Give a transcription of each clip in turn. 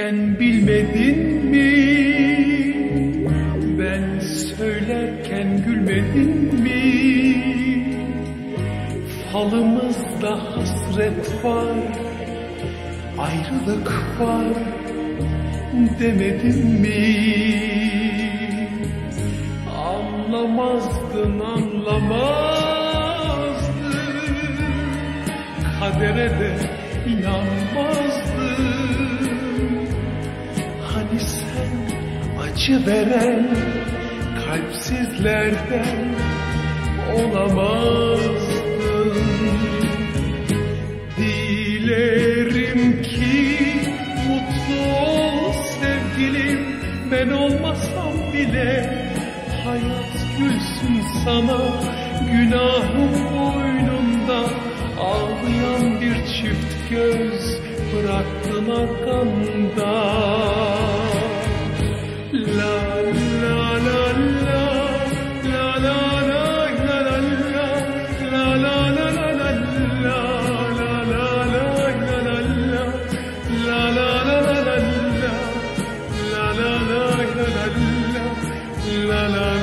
Sen bilmedin mi? Ben söylerken gülmedin mi? Falımızda hasret var, ayrılık var demedin mi? Anlamazdın, anlamazdın, kadere de inanmazdın. Hani sen acı veren kalpsizlerden olamazdın. Dilerim ki mutlu ol sevgilim, ben olmasam bile hayat gülsün sana. Günahım boynunda, ağlayan bir çift göz bıraktın arkanda. La la la la la la la la la la la la la la la la la.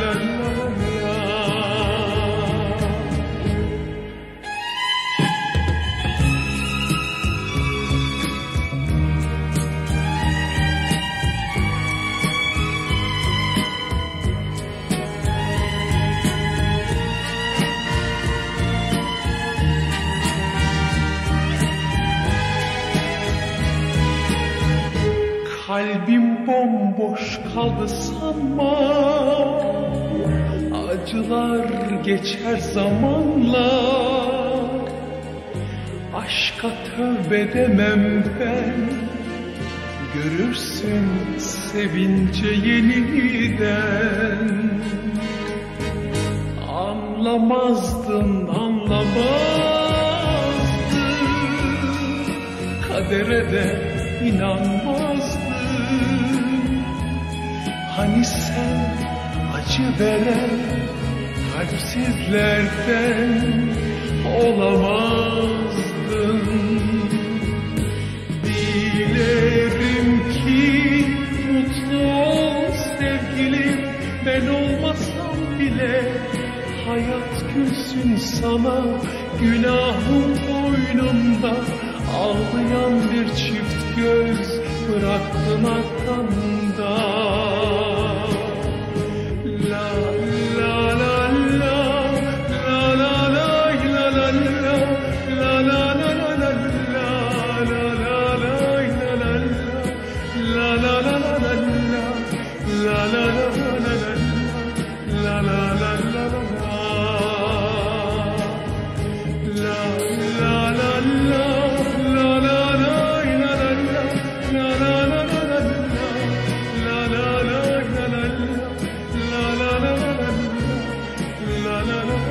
Kalbim bomboş kaldı sanma, acılar geçer zamanla. Aşka tövbe demem ben, görürsün sevince yeniden. Anlamazdın, anlamazdın, kadere de inanmazdın. Hani sen acı veren kalpsizlerden olamazdın. Dilerim ki mutlu ol sevgilim, ben olmasam bile hayat gülsün sana. Günahım boynunda, ağlayan bir çift göz bıraktın arkanda. La la la la la la la la la la la la la la la la